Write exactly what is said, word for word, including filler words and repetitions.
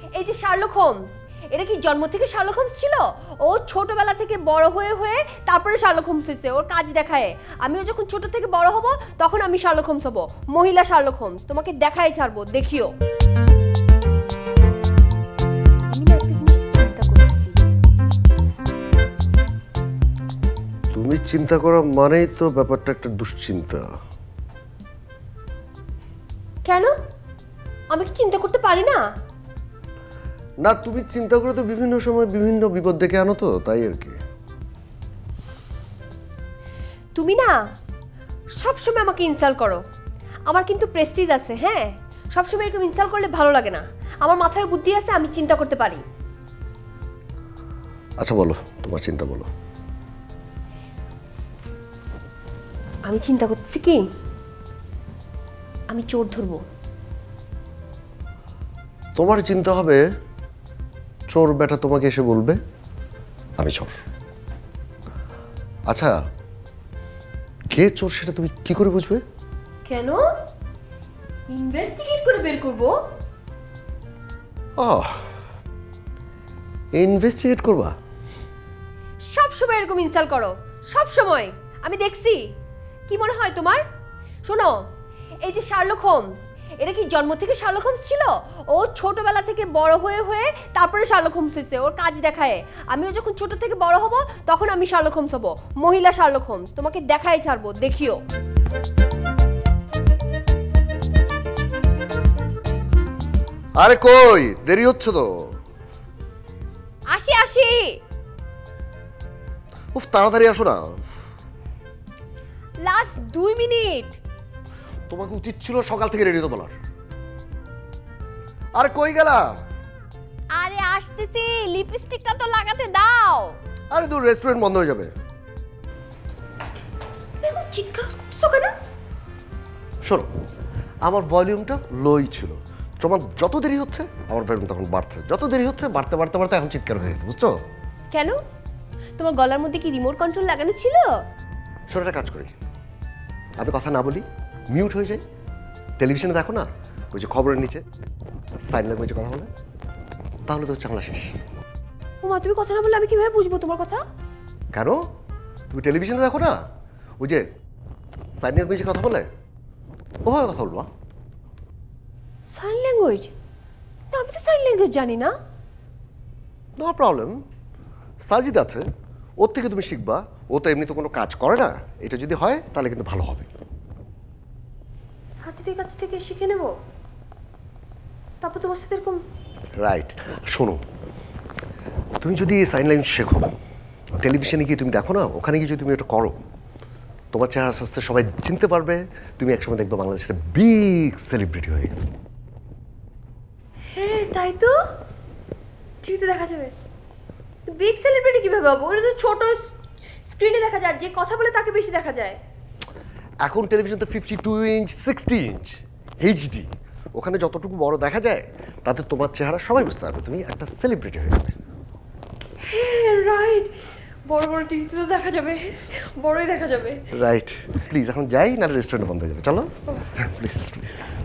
এই যে Sherlock Holmes, এটা কি জন্ম থেকে শার্লক হোমস ছিল? ও ছোটবেলা থেকে বড় হয়ে হয়ে তারপরে শার্লক হোমস হয়েছে, ওর কাজ দেখায়। আমিও যখন ছোট থেকে বড় হব তখন আমি শার্লক হোমস হব, মহিলা শার্লক হোমস। তোমাকে দেখাই ছাড়বো, দেখিও। তুমি চিন্তা করা মানেই তো ব্যাপারটা একটা দুশ্চিন্তা। কেন? আমি কি চিন্তা করতে পারি না? না, তুমি চিন্তা করে তো বিভিন্ন সময় বিভিন্ন বিপদ ডেকে আনো, তো তাই আর কি। তুমি না সবসময় আমাকে ইনসাল্ট করো। আমার কিন্তু প্রেস্টিজ আছে, হ্যাঁ? সবসময় এরকম ইনসাল্ট করলে ভালো লাগে না। আমার মাথায় বুদ্ধি আছে, আমি চিন্তা করতে পারি। আচ্ছা বলো, তোমার চিন্তা বলো। আমি চিন্তা করছি কি, আমি চোর ধরবো। তোমার চিন্তা হবে চোর বেটা তোমাকে এসে বলবে আমি চোর। আচ্ছা, কে চোর সেটা তুমি কি করে বুঝবে? কেন? ইনভেস্টিগেট করে বের করব। আহ, ইনভেস্টিগেট করবা? সব সময় এরকম ইনসাল্ট করো, সব সময়। আমি দেখছি। কি মনে হয় তোমার? শোনো, এই যে শার্লক হোমস, এটা কি জন্ম থেকে শার্লক হোমস ছিল? ও ছোটবেলা থেকে বড় হয়ে হয়ে তারপরে শার্লক হোমস হয়েছে, ওর কাজ দেখায়। আমিও যখন ছোট থেকে বড় হব তখন আমি শার্লক হোমস হব, মহিলা শার্লক হোমস। তোমাকে দেখাই ছাড়বো, দেখিও। আরে কই, দেরি হচ্ছে তো। আসি আসি। উফ, তাড়াতাড়ি আসো না। লাস্ট দুই মিনিট। তোমাকে উচিত ছিল সকাল থেকে রেডি তো বলার। আরে কই গেলা? আরে আসতেছি, লিপস্টিকটা তো লাগাতে দাও। আরে দূর, রেস্টুরেন্ট বন্ধ হয়ে যাবে। চিৎকার করছো কেন? শোনো, আমার ভলিউমটা লোই ছিল। তোমার যত দেরি হচ্ছে আমার ভলিউম তখন বাড়ছে, যত দেরি হচ্ছে বাড়তে বাড়তে বাড়তে এখন চিৎকার হয়ে গেছে, বুঝছো? কেন? তোমার গলার মধ্যে কি রিমোট কন্ট্রোল লাগানো ছিল? শোনো, একটা কাজ করি, আমি কথা না বলি, মিউট হয়ে যাই। টেলিভিশনে দেখো না, ওই যে খবরের নিচে সাইন ল্যাঙ্গুয়েজে কথা বলে, তাহলে তো চাংলা শেষ। ওমা, তুমি কথা না বললে আমি কিভাবে বুঝবো তোমার কথা? কেন? তুমি টেলিভিশনে দেখো না, ওই যে সাইন ল্যাঙ্গুয়েজে কথা বলে, ওভাবে কথা বলবা। Sign language? না, আমি তো সাইন ল্যাঙ্গুয়েজ জানি না। নো প্রবলেম, সাজিদ আছে, ওর থেকে তুমি শিখবা। ও তো এমনি তো কোনো কাজ করে না, এটা যদি হয় তাহলে কিন্তু ভালো হবে। সাজিদের কাছ থেকে শিখে নেব, তারপর তোমার সাথে এরকম। রাইট। শোনো, তুমি যদি সাইন ল্যাঙ্গুয়েজ শেখো, টেলিভিশনে গিয়ে তুমি দেখো না, ওখানে গিয়ে যদি তুমি এটা করো, তোমার চেহারা আস্তে আস্তে সবাই চিনতে পারবে। তুমি একসময় দেখবে বাংলাদেশের বিগ সেলিব্রিটি হয়ে গেছে। হ্যাঁ তাই তো, টিভিতে দেখা যাবে। বিগ সেলিব্রিটি কিভাবে হবো? ওটা তো ছোট স্ক্রিনে দেখা যায়, যে কথা বলে তাকে বেশি দেখা যায়। এখন টেলিভিশন তো fifty two inch sixty inch HD, ওখানে যতটুকু বড় দেখা যায় তাতে তোমার চেহারা সবাই বুঝতে পারবে তুমি একটা সেলিব্রিটি হয়ে যাবে। হ্যাঁ রাইট, বড় বড় টিভিতে তো দেখা যাবে, বড়ই দেখা যাবে। রাইট। প্লিজ এখন যাই, না রেস্টুরেন্ট বন্ধ হয়ে যাবে। চলো প্লিজ প্লিজ।